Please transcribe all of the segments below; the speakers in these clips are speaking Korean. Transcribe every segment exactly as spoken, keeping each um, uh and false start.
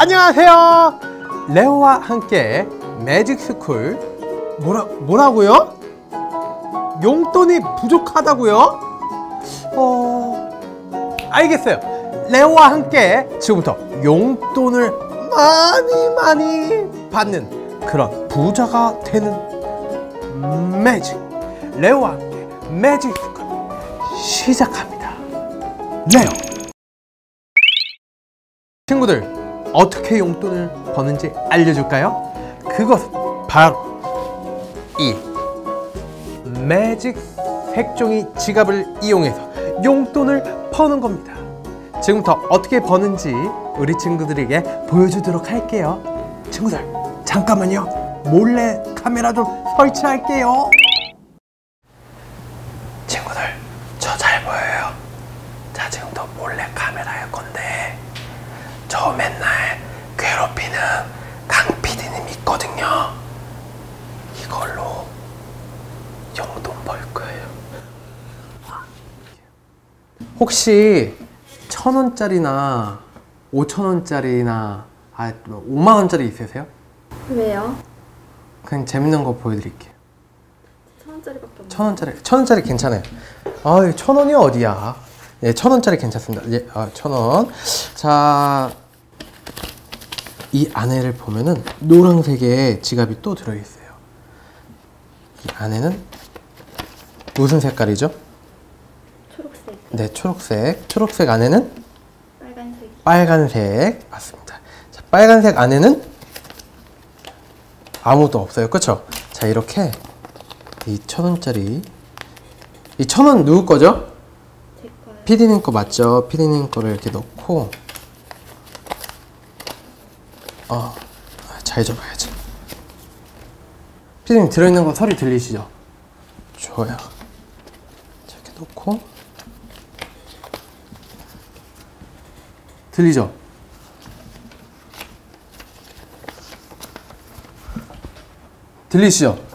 안녕하세요. 레오와 함께 매직스쿨. 뭐라, 뭐라고요? 용돈이 부족하다고요? 어... 알겠어요. 레오와 함께 지금부터 용돈을 많이 많이 받는 그런 부자가 되는 매직. 레오와 함께 매직스쿨 시작합니다. 레오. 친구들, 어떻게 용돈을 버는지 알려줄까요? 그것은 바로 이 매직 색종이 지갑을 이용해서 용돈을 버는 겁니다. 지금부터 어떻게 버는지 우리 친구들에게 보여주도록 할게요. 친구들, 잠깐만요. 몰래 카메라 좀 설치할게요. 친구들, 저 잘 보여요? 자, 지금부터 몰래 카메라 할 건데 저 맨날 괴롭히는 강 피디님 있거든요. 이걸로 용돈 벌 거예요. 혹시 천 원짜리나 오천 원짜리나 아, 오만 원짜리 있으세요? 왜요? 그냥 재밌는 거 보여드릴게요. 천 원짜리밖에 없네. 천 원짜리, 천 원짜리 괜찮아요. 아, 천 원이 어디야? 예, 천 원짜리 괜찮습니다. 예, 아, 천 원. 자, 이 안에를 보면은 노란색의 지갑이 또 들어있어요. 이 안에는 무슨 색깔이죠? 초록색. 네, 초록색. 초록색 안에는 빨간색. 빨간색. 맞습니다. 자, 빨간색 안에는 아무도 없어요. 그쵸? 자, 이렇게 이 천 원짜리, 이 천 원 누구 거죠? 제 거요. 피디님 거 맞죠? 피디님 거를 이렇게 넣고, 어, 잘 접어야지. 피디님 들어있는 거 소리 들리시죠? 좋아요. 자, 이렇게 놓고, 들리죠? 들리시죠?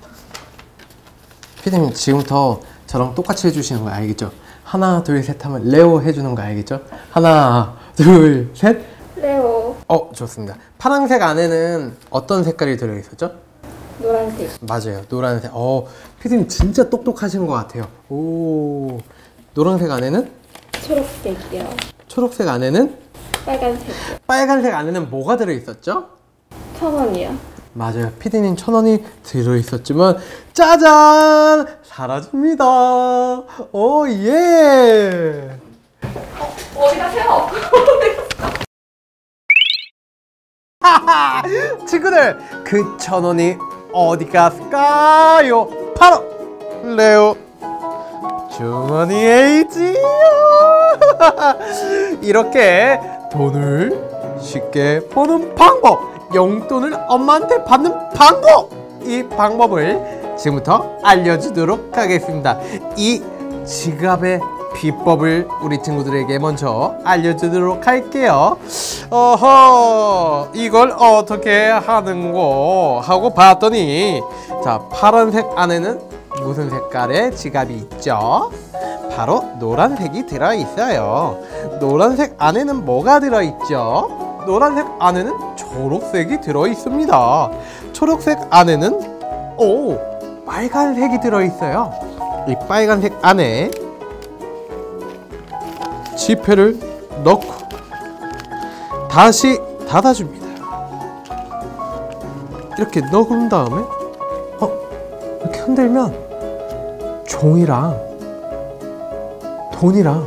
피디님 지금부터 저랑 똑같이 해주시는 거 알겠죠? 하나 둘 셋 하면 레오 해주는 거 알겠죠? 하나 둘 셋. 레오. 어, 좋습니다. 파란색 안에는 어떤 색깔이 들어있었죠? 노란색. 맞아요, 노란색. 어, 피디님 진짜 똑똑하신 것 같아요. 오, 노란색 안에는? 초록색이요. 초록색 안에는? 빨간색이요. 빨간색 안에는 뭐가 들어있었죠? 천 원이요. 맞아요, 피디님 천 원이 들어있었지만 짜잔! 사라집니다. 오, 예! 어, 어디 가세요? 친구들, 그 천 원이 어디 갔을까요? 바로 레오 주머니에 있지요. 이렇게 돈을 쉽게 버는 방법, 용돈을 엄마한테 받는 방법, 이 방법을 지금부터 알려주도록 하겠습니다. 이 지갑의 비법을 우리 친구들에게 먼저 알려주도록 할게요. 어허, 이걸 어떻게 하는고 하고 봤더니, 자, 파란색 안에는 무슨 색깔의 지갑이 있죠? 바로 노란색이 들어있어요. 노란색 안에는 뭐가 들어있죠? 노란색 안에는 초록색이 들어있습니다. 초록색 안에는 오, 빨간색이 들어있어요. 이 빨간색 안에 지폐를 넣고 다시 닫아줍니다. 이렇게 넣은 다음에 어, 이렇게 흔들면 종이랑 돈이랑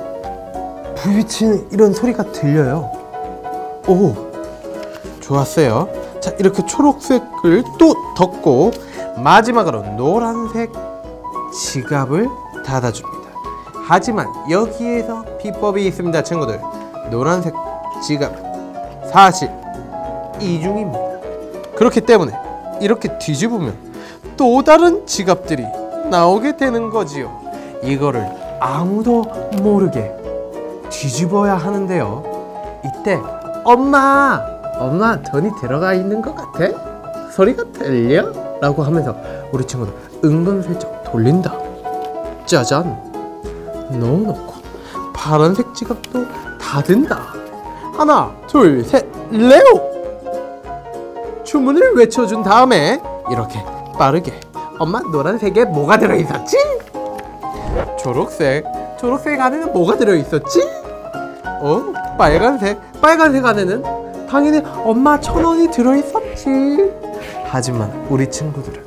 부딪히는 이런 소리가 들려요. 오, 좋았어요. 자, 이렇게 초록색을 또 덮고 마지막으로 노란색 지갑을 닫아줍니다. 하지만 여기에서 비법이 있습니다, 친구들. 노란색 지갑 사실 이중입니다. 그렇기 때문에 이렇게 뒤집으면 또 다른 지갑들이 나오게 되는 거지요. 이거를 아무도 모르게 뒤집어야 하는데요. 이때 엄마, 엄마 돈이 들어가 있는 것 같아? 소리가 들려? 라고 하면서 우리 친구들 은근슬쩍 돌린다. 짜잔! 넣어놓고 파란색 지갑도 닫은다. 하나, 둘, 셋. 레오! 주문을 외쳐준 다음에 이렇게 빠르게 엄마 노란색에 뭐가 들어있었지? 초록색 초록색 안에는 뭐가 들어있었지? 어? 빨간색 빨간색 안에는 당연히 엄마 천 원이 들어있었지. 하지만 우리 친구들은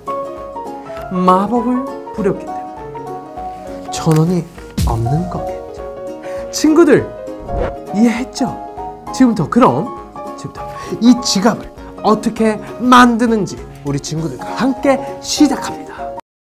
마법을 부렸기 때문에 천 원이 없는 거겠죠. 친구들 이해했죠? 지금부터 그럼 지금부터 이 지갑을 어떻게 만드는지 우리 친구들과 함께 시작합니다.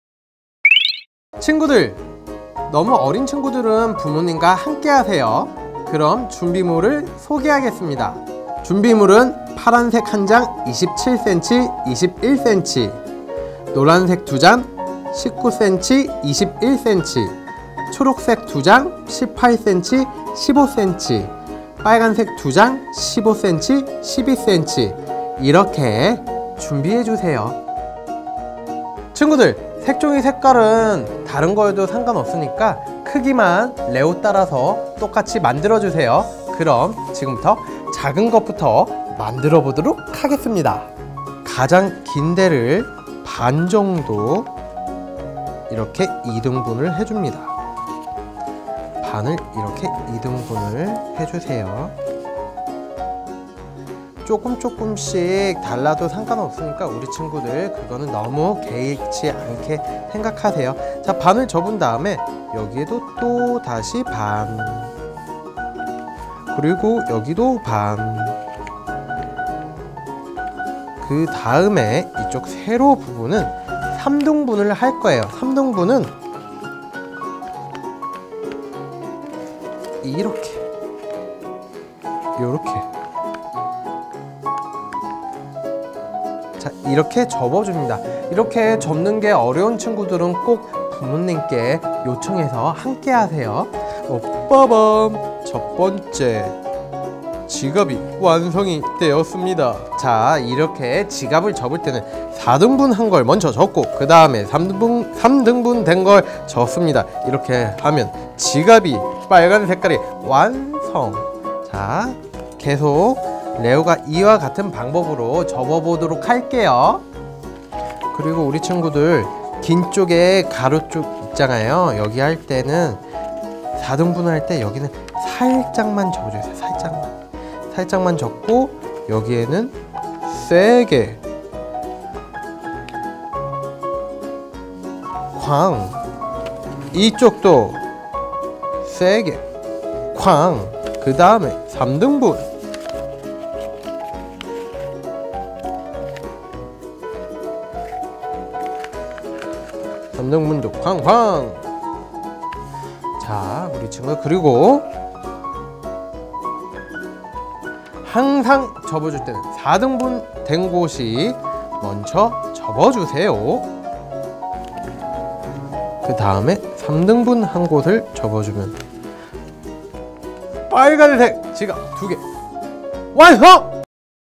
친구들, 너무 어린 친구들은 부모님과 함께 하세요. 그럼 준비물을 소개하겠습니다. 준비물은 파란색 한 장 이십칠 센티미터, 이십일 센티미터, 노란색 두 장 십구 센티미터, 이십일 센티미터, 초록색 두 장 십팔 센티미터, 십오 센티미터, 빨간색 두 장 십오 센티미터, 십이 센티미터 이렇게 준비해 주세요. 친구들, 색종이 색깔은 다른 거여도 상관없으니까 크기만 레오 따라서 똑같이 만들어 주세요. 그럼 지금부터 작은 것부터 만들어 보도록 하겠습니다. 가장 긴 데를 반 정도 이렇게 이 등분을 해줍니다. 반을 이렇게 이 등분을 해주세요. 조금 조금씩 달라도 상관없으니까 우리 친구들 그거는 너무 개의치 않게 생각하세요. 자, 반을 접은 다음에 여기에도 또 다시 반, 그리고 여기도 반, 그 다음에 이쪽 세로 부분은 삼 등분을 할 거예요. 삼 등분은 이렇게 이렇게 자, 이렇게 접어줍니다. 이렇게 접는 게 어려운 친구들은 꼭 부모님께 요청해서 함께 하세요. 어, 빠밤! 첫 번째 지갑이 완성이 되었습니다. 자, 이렇게 지갑을 접을 때는 사 등분 한 걸 먼저 접고 그 다음에 삼 등분, 삼 등분 된 걸 접습니다. 이렇게 하면 지갑이 빨간 색깔이 완성. 자, 계속 레오가 이와 같은 방법으로 접어보도록 할게요. 그리고 우리 친구들 긴 쪽에 가로 쪽 있잖아요. 여기 할 때는 사 등분 할 때 여기는 살짝만 접어주세요. 살짝만 살짝만 접고 여기에는 세게 쾅, 이쪽도 세게 쾅, 그 다음에 삼 등분 삼 등분도 쾅쾅. 자, 우리 친구 그리고 항상 접어줄 때는 사 등분 된 곳이 먼저 접어주세요. 그 다음에 삼 등분 한 곳을 접어주면 빨간색 지갑 두 개 완성!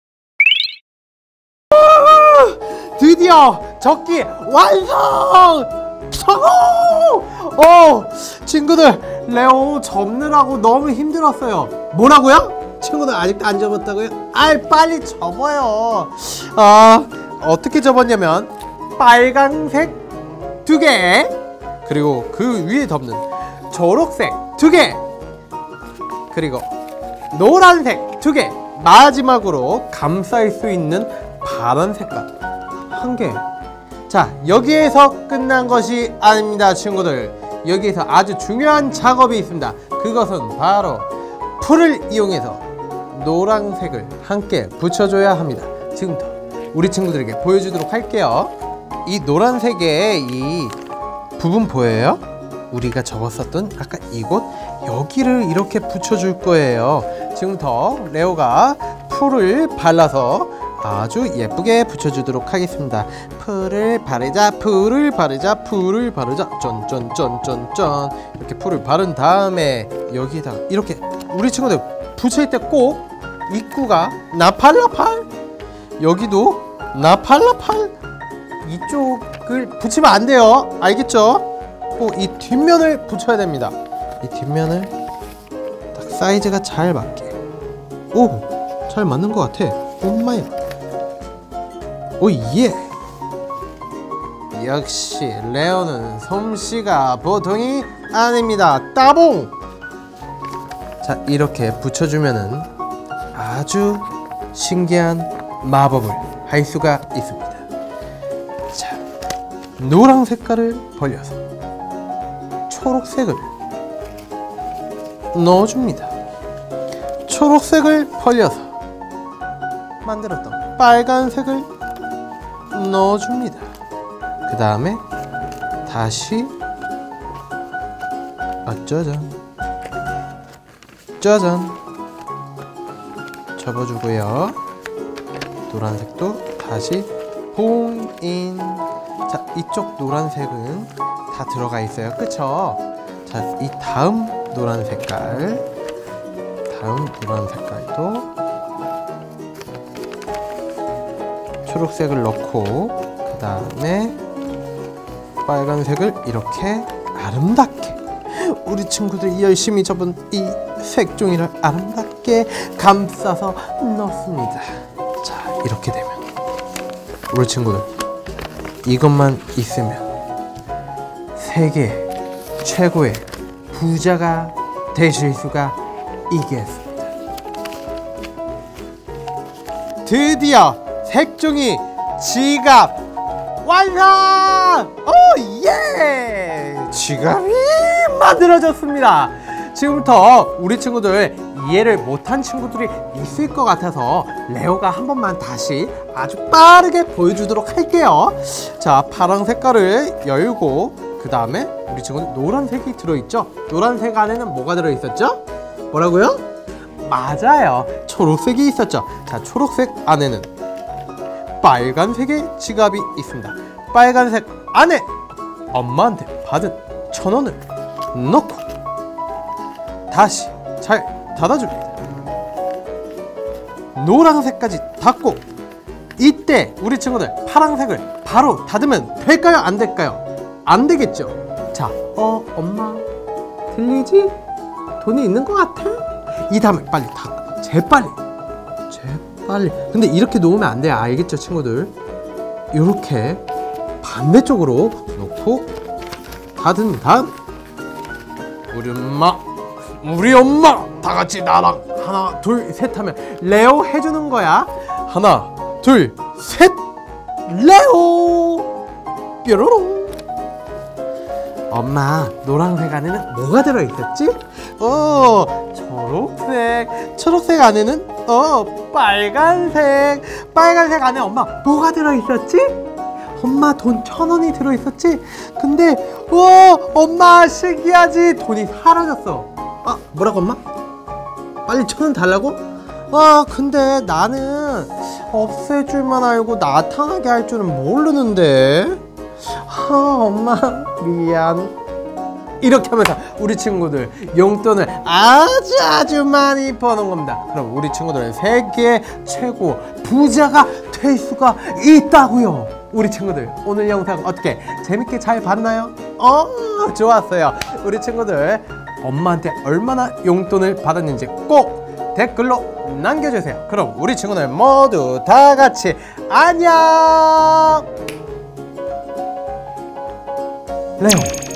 드디어 접기 완성! 성공! 어, 친구들 레오 접느라고 너무 힘들었어요. 뭐라고요? 친구들 아직도 안 접었다고요? 아이, 빨리 접어요. 아, 어떻게 접었냐면 빨강색 두 개, 그리고 그 위에 덮는 초록색 두 개, 그리고 노란색 두 개, 마지막으로 감쌀 수 있는 파란 색깔 한 개. 자, 여기에서 끝난 것이 아닙니다. 친구들, 여기에서 아주 중요한 작업이 있습니다. 그것은 바로 풀을 이용해서 노란색을 함께 붙여줘야 합니다. 지금부터 우리 친구들에게 보여주도록 할게요. 이 노란색의 이 부분 보여요? 우리가 접었었던 아까 이곳, 여기를 이렇게 붙여줄 거예요. 지금부터 레오가 풀을 발라서 아주 예쁘게 붙여주도록 하겠습니다. 풀을 바르자, 풀을 바르자, 풀을 바르자, 쩐쩐쩐쩐쩐. 이렇게 풀을 바른 다음에 여기에다가 이렇게 우리 친구들 붙일 때 꼭 입구가 나팔나팔, 여기도 나팔나팔, 이쪽을 붙이면 안 돼요. 알겠죠? 꼭 이 뒷면을 붙여야 됩니다. 이 뒷면을 딱 사이즈가 잘 맞게. 오! 잘 맞는 것 같아. 엄마야. 오예. 역시 레오는 솜씨가 보통이 아닙니다. 따봉. 자, 이렇게 붙여주면은 아주 신기한 마법을 할 수가 있습니다. 자, 노란 색깔을 벌려서 초록색을 넣어줍니다. 초록색을 벌려서 만들었던 빨간색을 넣어줍니다. 그 다음에 다시 아 짜잔 짜잔 접어주고요. 노란색도 다시 봉인. 자, 이쪽 노란색은 다 들어가 있어요. 그쵸? 자, 이 다음 노란 색깔, 다음 노란 색깔도 초록색을 넣고 그 다음에 빨간색을 이렇게 아름답게 우리 친구들이 열심히 접은 이 색종이를 아름답게 감싸서 넣습니다. 자, 이렇게 되면 우리 친구들 이것만 있으면 세계 최고의 부자가 되실 수가 있겠습니다. 드디어 색종이 지갑 완성! 오 예! 지갑이 만들어졌습니다. 지금부터 우리 친구들 이해를 못한 친구들이 있을 것 같아서 레오가 한 번만 다시 아주 빠르게 보여주도록 할게요. 자, 파란 색깔을 열고 그 다음에 우리 친구는 노란색이 들어있죠? 노란색 안에는 뭐가 들어있었죠? 뭐라고요? 맞아요, 초록색이 있었죠. 자, 초록색 안에는 빨간색의 지갑이 있습니다. 빨간색 안에 엄마한테 받은 천 원을 넣고 다시 잘 닫아줍니다. 노란색까지 닫고 이때 우리 친구들 파란색을 바로 닫으면 될까요? 안 될까요? 안 되겠죠? 자, 어 엄마 들리지? 돈이 있는 것 같아? 이 다음에 빨리 닫고 재빨리 재빨리. 근데 이렇게 놓으면 안 돼요. 알겠죠 친구들? 이렇게 반대쪽으로 놓고 닫은 다음 우리 엄마 우리 엄마 다 같이 나랑 하나 둘 셋 하면 레오 해주는 거야. 하나 둘 셋 레오 뾰로롱. 엄마, 노란색 안에는 뭐가 들어있었지? 어 초록색. 초록색 안에는 어 빨간색. 빨간색 안에 엄마 뭐가 들어있었지? 엄마 돈 천 원이 들어있었지? 근데 와 엄마 신기하지? 돈이 사라졌어. 아 뭐라고 엄마? 빨리 천 원 달라고? 아 근데 나는 없애줄만 알고 나타나게 할 줄은 모르는데. 아 엄마 미안. 이렇게 하면서 우리 친구들 용돈을 아주 아주 많이 버는 겁니다. 그럼 우리 친구들은 세계 최고 부자가 될 수가 있다고요. 우리 친구들 오늘 영상 어떻게 재밌게 잘 봤나요? 어 좋았어요. 우리 친구들 엄마한테 얼마나 용돈을 받았는지 꼭 댓글로 남겨주세요. 그럼 우리 친구들 모두 다 같이 안녕. 레오